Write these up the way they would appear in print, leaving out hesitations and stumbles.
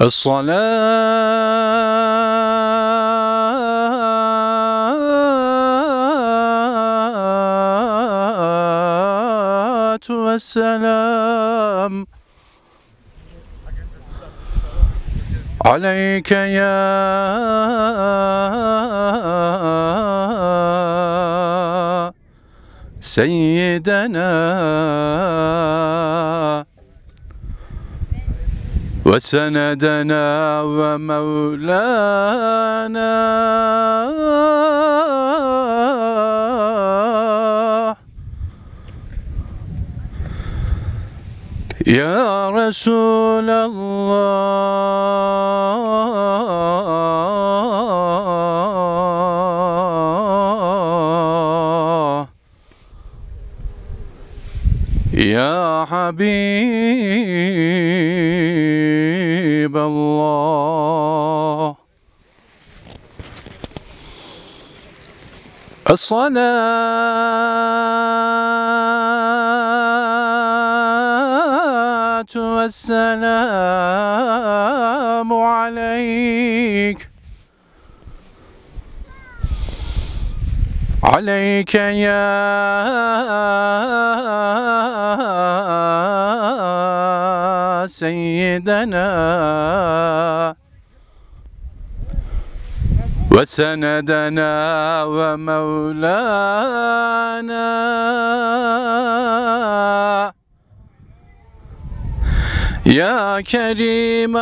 الصلاة والسلام عليك يا سيدنا وسندنا ومولانا يا رسول الله يا حبيب الله. الصلاة والسلام عليك يا سيدنا وسندنا ومولانا يا كريم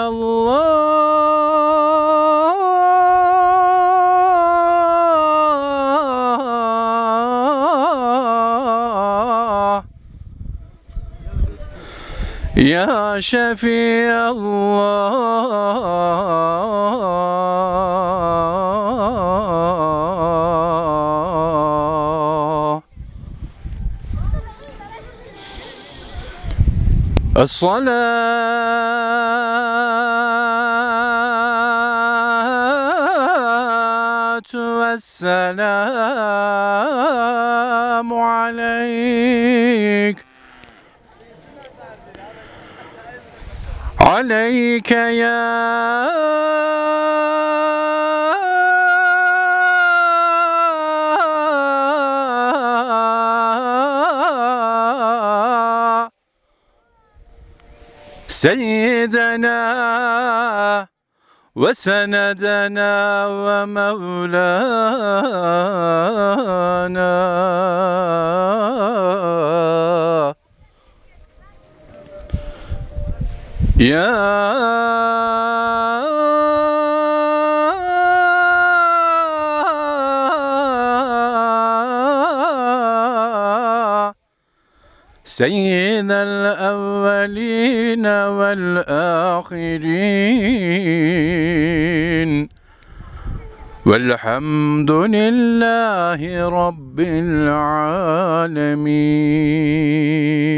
الله يا شفيع الله. الصلاة والسلام عليك يا سيدنا وسندنا ومولانا يا سيد الأولين والآخرين والحمد لله رب العالمين.